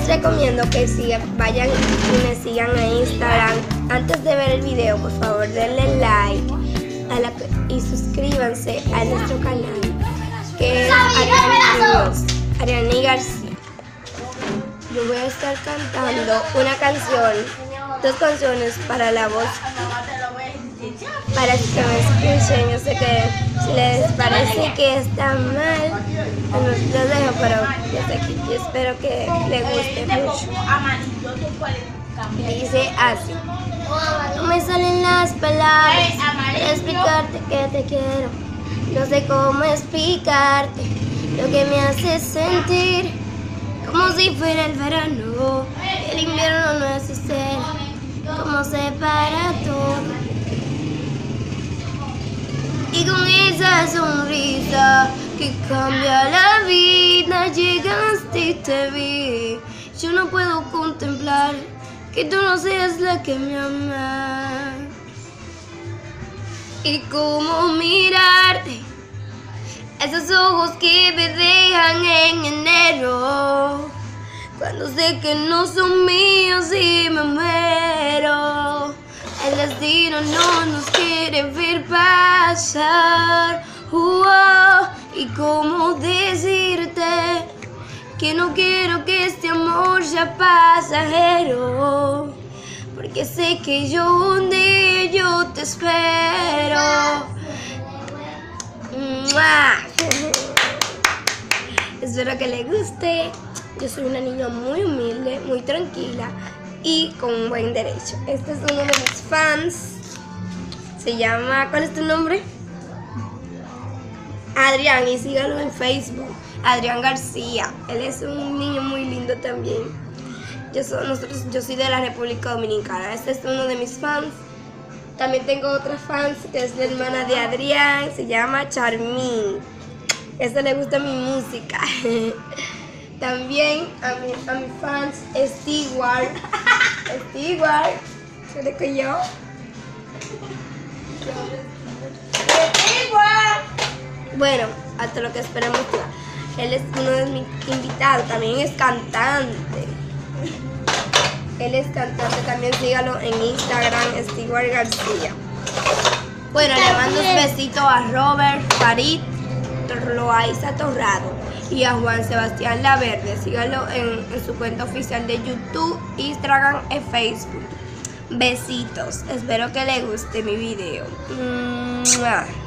recomiendo que vayan y me sigan en Instagram. Antes de ver el video, por favor denle like y suscríbanse a nuestro canal, que es Ariani García. Yo voy a estar cantando una canción, 2 canciones para la voz, para que me escuchen. Yo sé que si les parece que está mal, los dejo, pero yo espero que les guste mucho. Dice así: no me salen las palabras para explicarte que te quiero. No sé cómo explicarte lo que me hace sentir como si fuera el verano. El invierno no es sincero, como separa todo. Y con esa sonrisa que cambia la vida, llegaste y te vi. Yo no puedo contemplar que tú no seas la que me ama. Y cómo mirarte, esos ojos que me dejan en enero, cuando sé que no son míos y me muero. El destino no nos quiere ver pasar. Y cómo decirte que no quiero que este amor sea pasajero, porque sé que un día yo te espero. Espero que les guste. Yo soy una niña muy humilde, muy tranquila y con un buen derecho. Este es uno de mis fans. Se llama, ¿cuál es tu nombre? Adrián, y síganlo en Facebook, Adrián García. Él es un niño muy lindo también. Yo soy de la República Dominicana. Este es uno de mis fans. También tengo otra fans que es la hermana de Adrián, se llama Charmín. A esta le gusta mi música. También a mi fans Stewart. Stewart, ¿qué que yo? Bueno, hasta lo que esperamos ya. Él es uno de mis invitados, también es cantante. Él es cantante, también sígalo en Instagram, Stewart García. Bueno, le mando un besito a Robert Farid, Loaiza Torrado y a Juan Sebastián Laverde. Sígalo en su cuenta oficial de YouTube, Instagram y Facebook. Besitos, espero que les guste mi video.